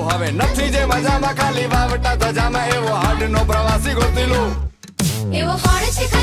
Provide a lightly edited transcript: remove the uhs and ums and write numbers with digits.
હવે નથી જે મજામાં ખાલી વાવટા ધજામાં એવો હાડનો પ્રવાસી ગોતી લો એવો ફળ છે